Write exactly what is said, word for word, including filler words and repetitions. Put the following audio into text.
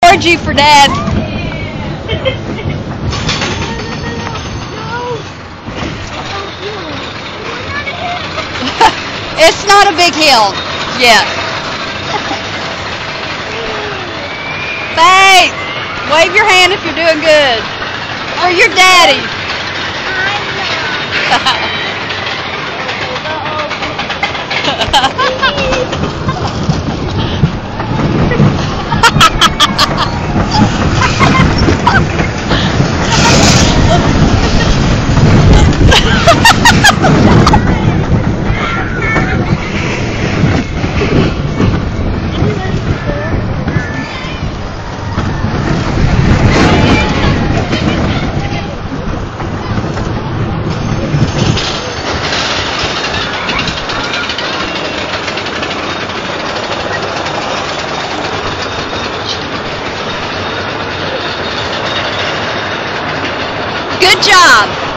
reward you for that. It's not a big hill yet. Faith, wave your hand if you're doing good. Or your daddy. Good job.